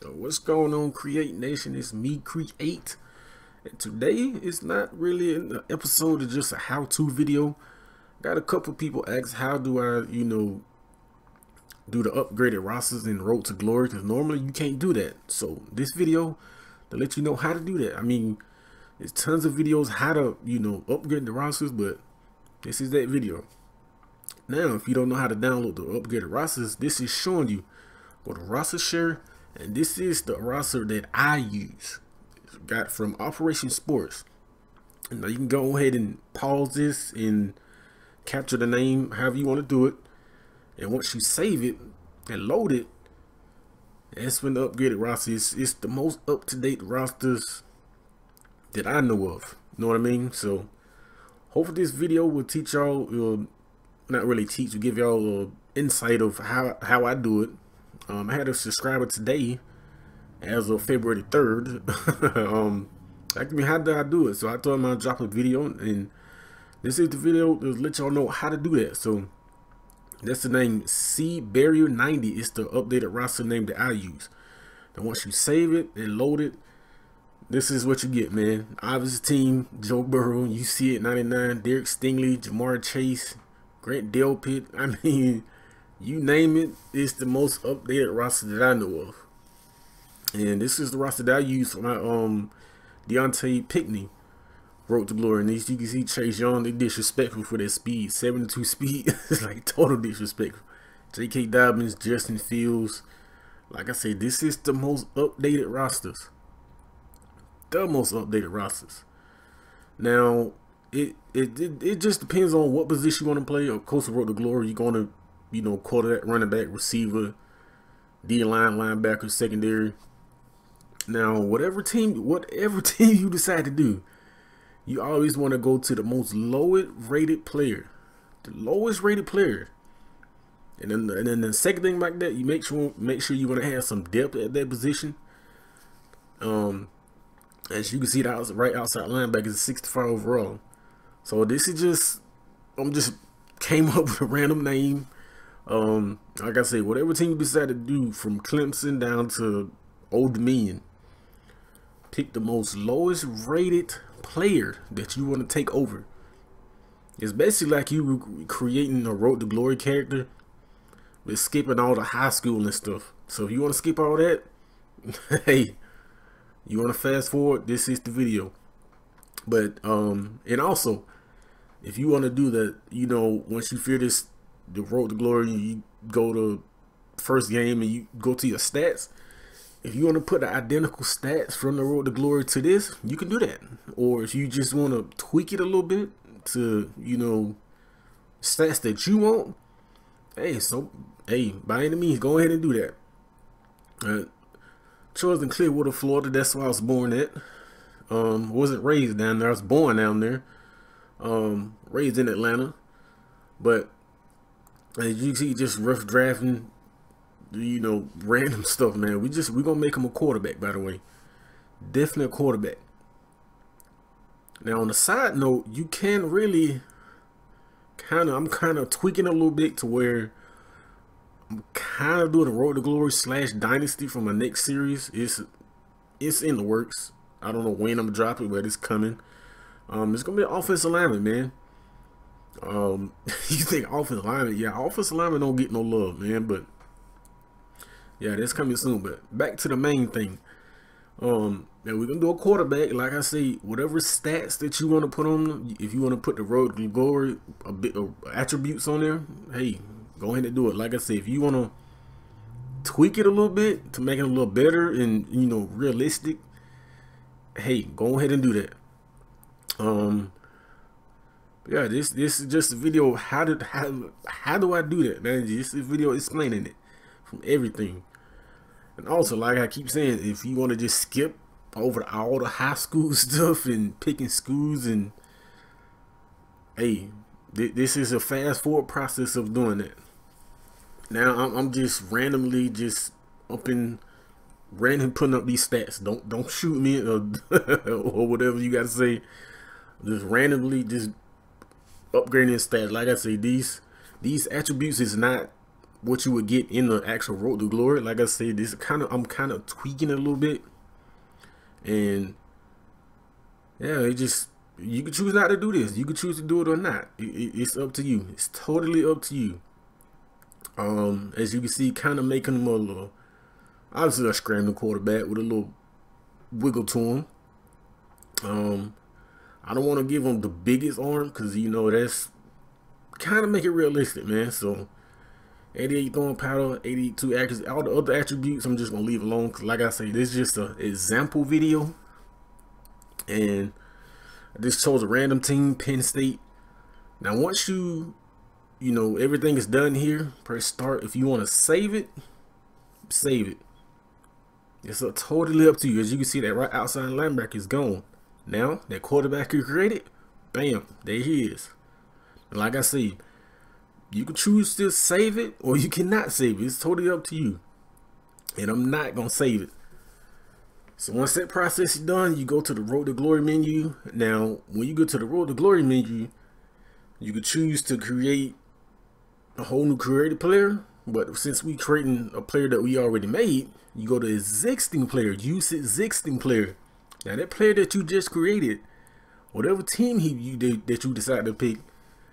What's going on, Create Nation? It's me, Create, and today it's not really an episode of just a how-to video. Got a couple people ask, how do I, do the upgraded rosters in Road to Glory? Because normally you can't do that. So this video to let you know how to do that. I mean, there's tons of videos how to, upgrade the rosters, but this is that video. Now, if you don't know how to download the upgraded rosters, this is showing you. Go to roster share. And this is the roster that I use. Got from Operation Sports. And now you can go ahead and pause this and capture the name however you want to do it. And once you save it and load it, that's when the upgraded roster is. It's the most up-to-date rosters that I know of. You know what I mean? So hopefully this video will teach y'all, not really teach, will give y'all insight of how I do it. I had a subscriber today as of February 3rd. Asking me how did I do it, so I told him I'd drop a video, and this is the video to let y'all know how to do that. So that's the name C Barrier 90. It's the updated roster name that I use. Then once you save it and load it, this is what you get, man. Obvious team: Joe Burrow, you see it, 99, Derek Stingley, Jamar Chase, Grant Delpit. I mean, you name it, it's the most updated roster that I know of. And this is the roster that I use for my Deontay Pickney Road to Glory. And these, you can see Chase Young, they disrespectful for their speed. 72 speed. It's like total disrespectful. J.K. Dobbins, Justin Fields. Like I said, this is the most updated rosters. The most updated rosters. Now, it just depends on what position you want to play. Of course, Road to Glory, you're going to, quarterback, running back, receiver, D-line, linebacker, secondary. Now, whatever team you decide to do, you always want to go to the most lowest rated player, the lowest rated player. And then the second thing like that, you make sure you want to have some depth at that position. As you can see, that right outside linebacker is 65 overall. So this is just, just came up with a random name. Like I said, whatever team you decide to do, from Clemson down to Old Dominion, pick the most lowest rated player that you want to take over. It's basically like you creating a Road to Glory character, but skipping all the high school and stuff. So if you want to skip all that, hey, you want to fast forward, this is the video. But and also, if you want to do that, once you figure this, the Road to Glory, you go to first game and you go to your stats. If you want to put the identical stats from the Road to Glory to this, you can do that. Or if you just want to tweak it a little bit to, stats that you want, hey, by any means, go ahead and do that. Chosen Clearwater, Florida. That's where I was born at. Wasn't raised down there. I was born down there. Raised in Atlanta, but as you see, just rough drafting, random stuff, man. We're gonna make him a quarterback, by the way. Definitely a quarterback. Now, on the side note, you can really I'm kind of tweaking a little bit to where I'm kind of doing a Road to Glory / Dynasty for my next series. It's in the works. I don't know when I'm dropping, but it's coming. It's gonna be an offensive lineman, man. You think offensive lineman? Yeah, offensive lineman don't get no love, man. But yeah, that's coming soon. But back to the main thing. Now we're gonna do a quarterback. Like I say, whatever stats that you want to put on, if you want to put the Road to Glory a bit of attributes on there, hey, go ahead and do it. Like I say, if you want to tweak it a little bit to make it a little better and realistic, hey, go ahead and do that. Yeah, this is just a video. How do I do that, man? This is a video explaining it from everything. And also, like I keep saying, if you want to just skip over all the high school stuff and picking schools, and hey, this is a fast forward process of doing that. Now I'm just randomly putting up these stats. Don't shoot me or whatever you gotta say. Just randomly upgrading stats. Like I say, these attributes is not what you would get in the actual Road to Glory. Like I said, this I'm kind of tweaking it a little bit, and yeah, you could choose not to do this. You could choose to do it or not. It's up to you. It's totally up to you. As you can see, kind of making him a little, obviously a scrambling quarterback with a little wiggle to him. I don't want to give him the biggest arm because, you know, that's kind of make it realistic, man. So 88 throwing power, 82 accuracy, all the other attributes I'm just gonna leave alone because, like I say, this is just an example video, and I just chose a random team, Penn State. Now once you know everything is done here, press start. If you want to save it, save it. It's totally up to you. As you can see, that right outside linebacker is gone. Now that quarterback you created, bam, there he is. And like I say, you can choose to save it or you cannot save it. It's totally up to you. And I'm not gonna save it. So once that process is done, you go to the Road to Glory menu. Now, when you go to the Road to Glory menu, you can choose to create a whole new created player. But since we creating a player that we already made, you go to existing player, use existing player. Now that player that you just created, whatever team that you decide to pick,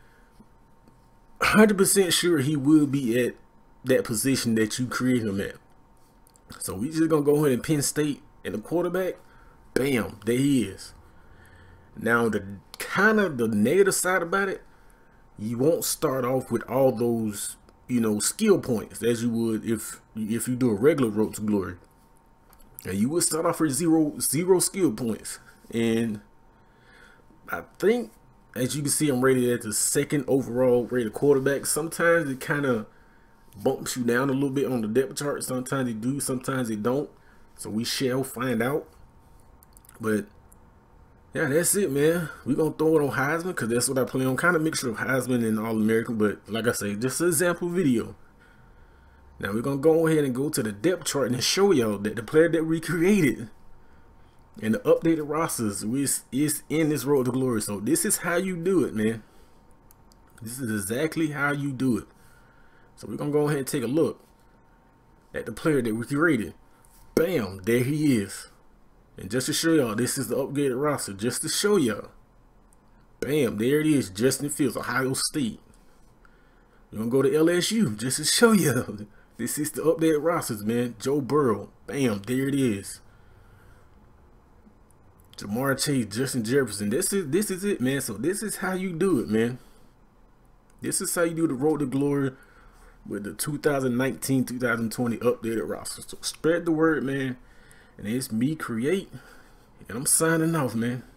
100% sure he will be at that position that you create him at. So we just gonna go ahead and Penn State and the quarterback, bam, there he is. Now the kind of the negative side about it, you won't start off with all those, you know, skill points as you would if you do a regular Road to Glory. And you would start off with zero skill points. And I think, as you can see, I'm rated at the 2nd overall rated quarterback. Sometimes it kind of bumps you down a little bit on the depth chart. Sometimes they do, sometimes they don't. So we shall find out. But yeah, that's it, man. We're going to throw it on Heisman because that's what I play on. Kind of mixture of Heisman and All-American. But like I say, just an example video. Now we're going to go ahead and go to the depth chart and show y'all that the player that we created and the updated rosters is in this Road to Glory. So this is how you do it, man. This is exactly how you do it. So we're going to go ahead and take a look at the player that we created. Bam, there he is. And just to show y'all, this is the upgraded roster. Just to show y'all. Bam, there it is. Justin Fields, Ohio State. We're going to go to LSU just to show y'all. This is the updated rosters, man. Joe Burrow. Bam, there it is. Jamar Chase, Justin Jefferson. This is it, man. So this is how you do it, man. This is how you do the Road to Glory with the 2019-2020 updated roster. So spread the word, man. And it's me, Create. And I'm signing off, man.